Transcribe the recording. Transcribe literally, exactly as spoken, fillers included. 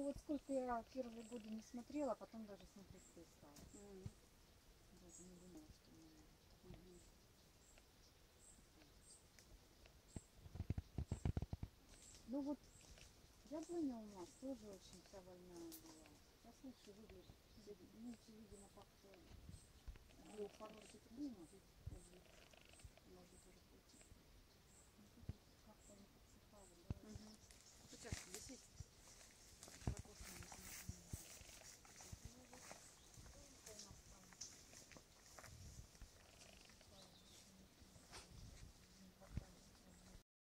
вот сколько я первые годы не смотрела, потом даже смотреть перестала. Mm. Даже не думала, что мне надо. Мгм. Ну вот яблоня у нас тоже очень вся вольная была. Я слышу, выглядит, ну, видимо, как-то был хороший климат. Может работать. Ну, тут вот как-то они подсыхали, да. Угу. Сейчас висит.